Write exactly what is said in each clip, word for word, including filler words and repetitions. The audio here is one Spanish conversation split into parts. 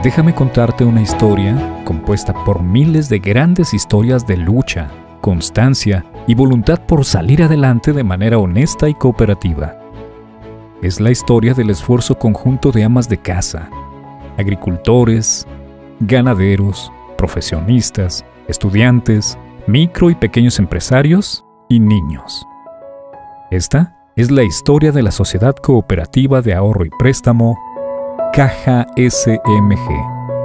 Déjame contarte una historia compuesta por miles de grandes historias de lucha, constancia y voluntad por salir adelante de manera honesta y cooperativa. Es la historia del esfuerzo conjunto de amas de casa, agricultores, ganaderos, profesionistas, estudiantes, micro y pequeños empresarios y niños. Esta es la historia de la Sociedad Cooperativa de Ahorro y Préstamo Caja S M G.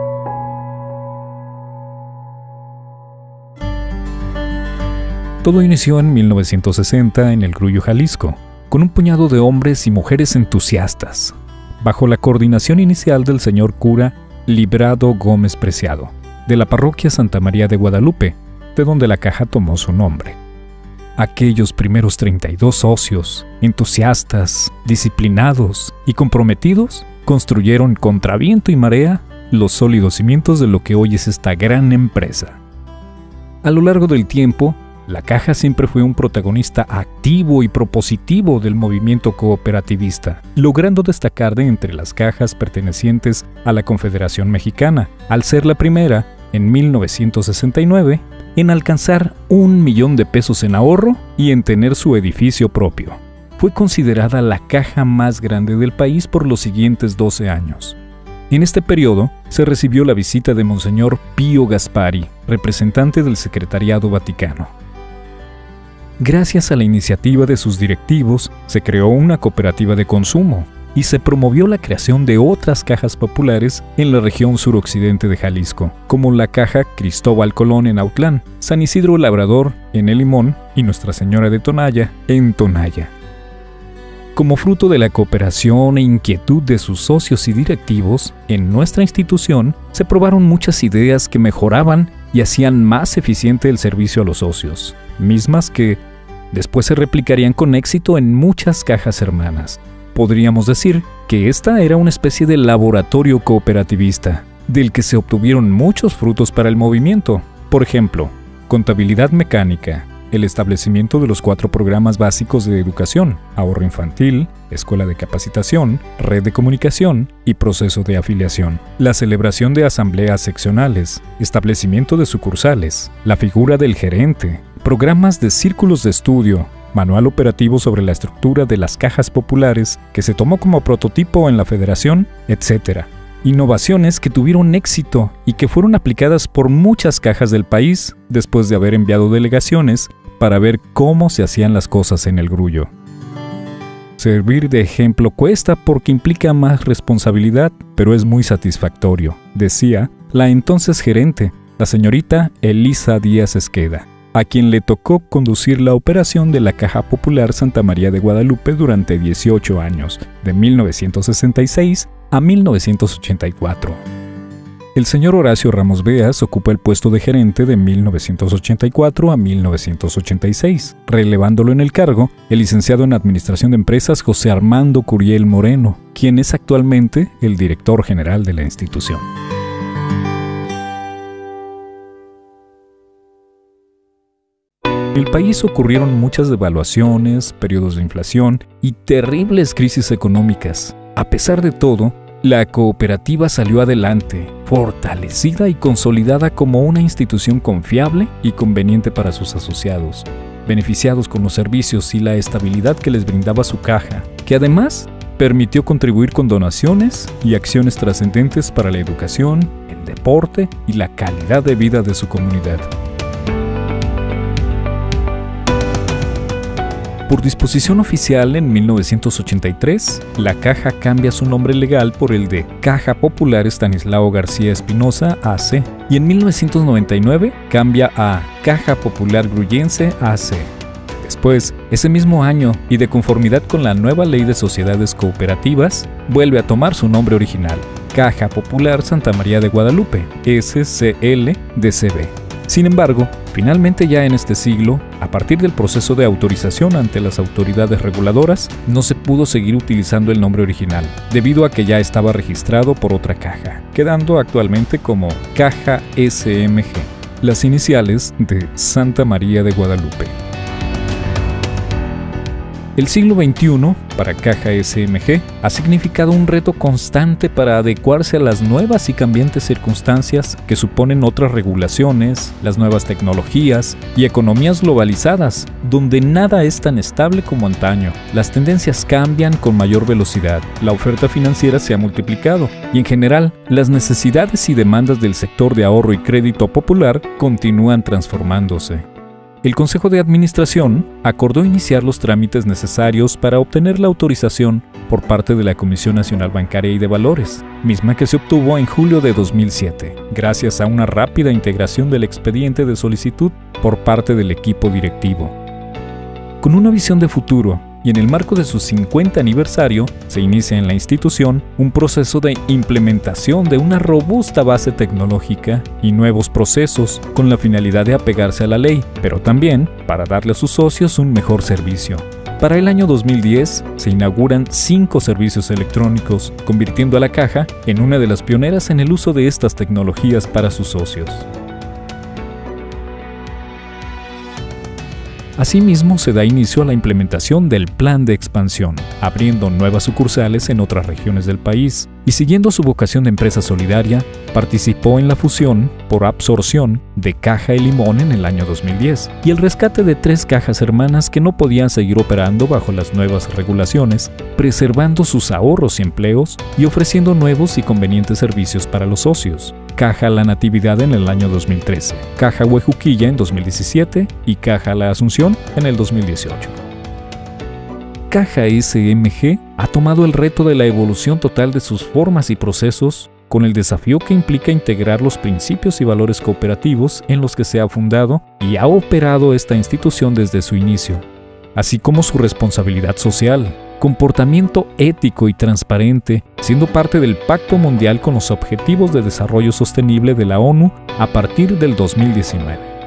Todo inició en mil novecientos sesenta en El Grullo, Jalisco, con un puñado de hombres y mujeres entusiastas, bajo la coordinación inicial del señor cura Librado Gómez Preciado, de la parroquia Santa María de Guadalupe, de donde la caja tomó su nombre. Aquellos primeros treinta y dos socios, entusiastas, disciplinados y comprometidos, construyeron contra viento y marea los sólidos cimientos de lo que hoy es esta gran empresa. A lo largo del tiempo, la Caja siempre fue un protagonista activo y propositivo del movimiento cooperativista, logrando destacar de entre las cajas pertenecientes a la Confederación Mexicana, al ser la primera, en mil novecientos sesenta y nueve, en alcanzar un millón de pesos en ahorro y en tener su edificio propio. Fue considerada la caja más grande del país por los siguientes doce años. En este periodo se recibió la visita de Monseñor Pío Gaspari, representante del Secretariado Vaticano. Gracias a la iniciativa de sus directivos, se creó una cooperativa de consumo y se promovió la creación de otras cajas populares en la región suroccidente de Jalisco, como la Caja Cristóbal Colón en Autlán, San Isidro Labrador en El Limón y Nuestra Señora de Tonalla en Tonalla. Como fruto de la cooperación e inquietud de sus socios y directivos, en nuestra institución se probaron muchas ideas que mejoraban y hacían más eficiente el servicio a los socios, mismas que después se replicarían con éxito en muchas cajas hermanas. Podríamos decir que esta era una especie de laboratorio cooperativista, del que se obtuvieron muchos frutos para el movimiento. Por ejemplo, contabilidad mecánica, el establecimiento de los cuatro programas básicos de educación, ahorro infantil, escuela de capacitación, red de comunicación y proceso de afiliación, la celebración de asambleas seccionales, establecimiento de sucursales, la figura del gerente, programas de círculos de estudio, manual operativo sobre la estructura de las cajas populares que se tomó como prototipo en la Federación, etcétera. Innovaciones que tuvieron éxito y que fueron aplicadas por muchas cajas del país después de haber enviado delegaciones para ver cómo se hacían las cosas en El Grullo. Servir de ejemplo cuesta porque implica más responsabilidad, pero es muy satisfactorio, decía la entonces gerente, la señorita Elisa Díaz Esqueda, a quien le tocó conducir la operación de la Caja Popular Santa María de Guadalupe durante dieciocho años, de mil novecientos sesenta y seis a mil novecientos ochenta y cuatro. El señor Horacio Ramos Beas ocupa el puesto de gerente de mil novecientos ochenta y cuatro a mil novecientos ochenta y seis, relevándolo en el cargo el licenciado en Administración de Empresas José Armando Curiel Moreno, quien es actualmente el director general de la institución. En el país ocurrieron muchas devaluaciones, periodos de inflación y terribles crisis económicas. A pesar de todo, la cooperativa salió adelante, fortalecida y consolidada como una institución confiable y conveniente para sus asociados, beneficiados con los servicios y la estabilidad que les brindaba su caja, que además permitió contribuir con donaciones y acciones trascendentes para la educación, el deporte y la calidad de vida de su comunidad. Por disposición oficial en mil novecientos ochenta y tres, la Caja cambia su nombre legal por el de Caja Popular Estanislao García Espinosa A C y en mil novecientos noventa y nueve cambia a Caja Popular Grullense A C. Después, ese mismo año y de conformidad con la nueva Ley de Sociedades Cooperativas, vuelve a tomar su nombre original, Caja Popular Santa María de Guadalupe, S C L D C B. Sin embargo, finalmente ya en este siglo, a partir del proceso de autorización ante las autoridades reguladoras, no se pudo seguir utilizando el nombre original, debido a que ya estaba registrado por otra caja, quedando actualmente como Caja S M G, las iniciales de Santa María de Guadalupe. El siglo veintiuno, para Caja S M G, ha significado un reto constante para adecuarse a las nuevas y cambiantes circunstancias que suponen otras regulaciones, las nuevas tecnologías y economías globalizadas, donde nada es tan estable como antaño. Las tendencias cambian con mayor velocidad, la oferta financiera se ha multiplicado y en general, las necesidades y demandas del sector de ahorro y crédito popular continúan transformándose. El Consejo de Administración acordó iniciar los trámites necesarios para obtener la autorización por parte de la Comisión Nacional Bancaria y de Valores, misma que se obtuvo en julio de dos mil siete, gracias a una rápida integración del expediente de solicitud por parte del equipo directivo. Con una visión de futuro, y en el marco de su cincuenta aniversario, se inicia en la institución un proceso de implementación de una robusta base tecnológica y nuevos procesos con la finalidad de apegarse a la ley, pero también para darle a sus socios un mejor servicio. Para el año dos mil diez se inauguran cinco servicios electrónicos, convirtiendo a la Caja en una de las pioneras en el uso de estas tecnologías para sus socios. Asimismo, se da inicio a la implementación del plan de expansión, abriendo nuevas sucursales en otras regiones del país, y siguiendo su vocación de empresa solidaria, participó en la fusión por absorción de Caja El Limón en el año dos mil diez y el rescate de tres cajas hermanas que no podían seguir operando bajo las nuevas regulaciones, preservando sus ahorros y empleos y ofreciendo nuevos y convenientes servicios para los socios. Caja La Natividad en el año dos mil trece, Caja Huejuquilla en dos mil diecisiete y Caja La Asunción en el dos mil dieciocho. Caja S M G ha tomado el reto de la evolución total de sus formas y procesos con el desafío que implica integrar los principios y valores cooperativos en los que se ha fundado y ha operado esta institución desde su inicio, así como su responsabilidad social, comportamiento ético y transparente, siendo parte del Pacto Mundial con los Objetivos de Desarrollo Sostenible de la ONU a partir del dos mil diecinueve.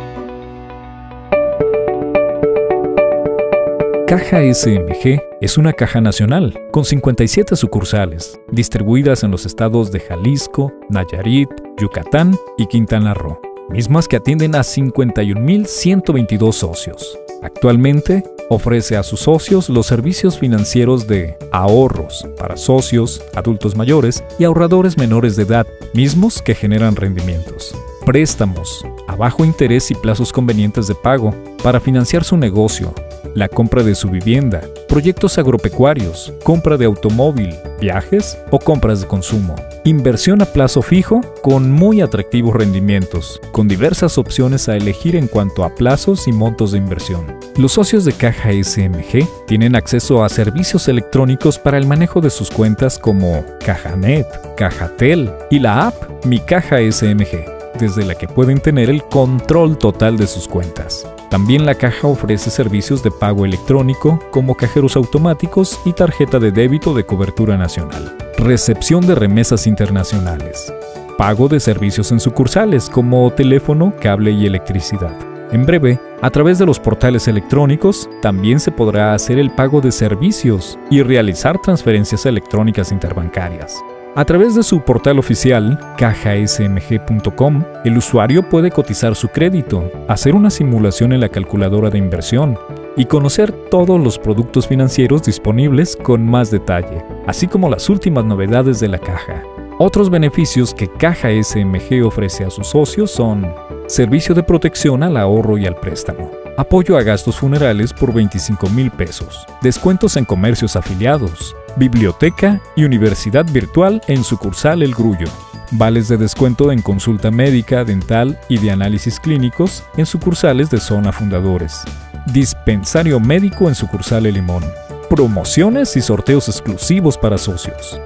Caja S M G es una caja nacional con cincuenta y siete sucursales, distribuidas en los estados de Jalisco, Nayarit, Yucatán y Quintana Roo, mismas que atienden a cincuenta y un mil ciento veintidós socios. Actualmente, ofrece a sus socios los servicios financieros de ahorros para socios, adultos mayores y ahorradores menores de edad, mismos que generan rendimientos. Préstamos a bajo interés y plazos convenientes de pago para financiar su negocio, la compra de su vivienda, proyectos agropecuarios, compra de automóvil, viajes o compras de consumo. Inversión a plazo fijo con muy atractivos rendimientos, con diversas opciones a elegir en cuanto a plazos y montos de inversión. Los socios de Caja S M G tienen acceso a servicios electrónicos para el manejo de sus cuentas como Cajanet, Cajatel y la app Mi Caja S M G, desde la que pueden tener el control total de sus cuentas. También la Caja ofrece servicios de pago electrónico como cajeros automáticos y tarjeta de débito de cobertura nacional, recepción de remesas internacionales, pago de servicios en sucursales como teléfono, cable y electricidad. En breve, a través de los portales electrónicos, también se podrá hacer el pago de servicios y realizar transferencias electrónicas interbancarias. A través de su portal oficial, caja s m g punto com, el usuario puede cotizar su crédito, hacer una simulación en la calculadora de inversión y conocer todos los productos financieros disponibles con más detalle, así como las últimas novedades de la caja. Otros beneficios que Caja S M G ofrece a sus socios son servicio de protección al ahorro y al préstamo, apoyo a gastos funerales por veinticinco mil pesos, descuentos en comercios afiliados, biblioteca y universidad virtual en sucursal El Grullo, vales de descuento en consulta médica, dental y de análisis clínicos en sucursales de Zona Fundadores, dispensario médico en sucursal El Limón, promociones y sorteos exclusivos para socios.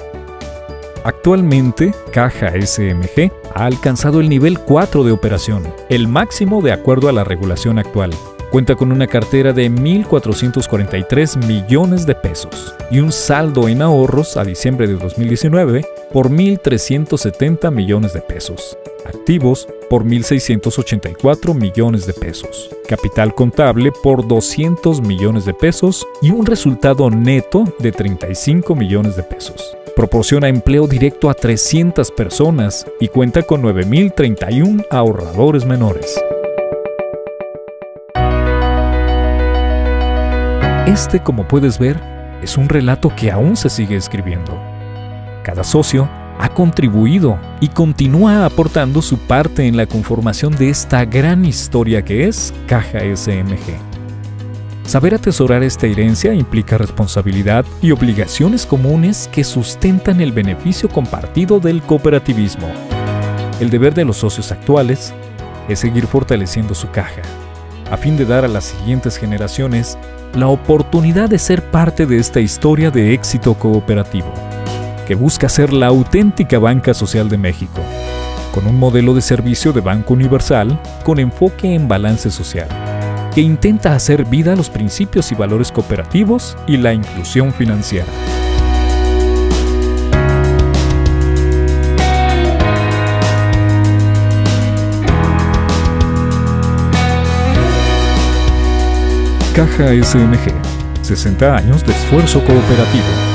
Actualmente, Caja S M G ha alcanzado el nivel cuatro de operación, el máximo de acuerdo a la regulación actual. Cuenta con una cartera de mil cuatrocientos cuarenta y tres millones de pesos y un saldo en ahorros a diciembre de dos mil diecinueve por mil trescientos setenta millones de pesos, activos por mil seiscientos ochenta y cuatro millones de pesos, capital contable por doscientos millones de pesos y un resultado neto de treinta y cinco millones de pesos. Proporciona empleo directo a trescientas personas y cuenta con nueve mil treinta y uno ahorradores menores. Este, como puedes ver, es un relato que aún se sigue escribiendo. Cada socio ha contribuido y continúa aportando su parte en la conformación de esta gran historia que es Caja S M G. Saber atesorar esta herencia implica responsabilidad y obligaciones comunes que sustentan el beneficio compartido del cooperativismo. El deber de los socios actuales es seguir fortaleciendo su caja, a fin de dar a las siguientes generaciones la oportunidad de ser parte de esta historia de éxito cooperativo, que busca ser la auténtica banca social de México, con un modelo de servicio de banco universal con enfoque en balance social, que intenta hacer vida a los principios y valores cooperativos y la inclusión financiera. Caja S M G, sesenta años de esfuerzo cooperativo.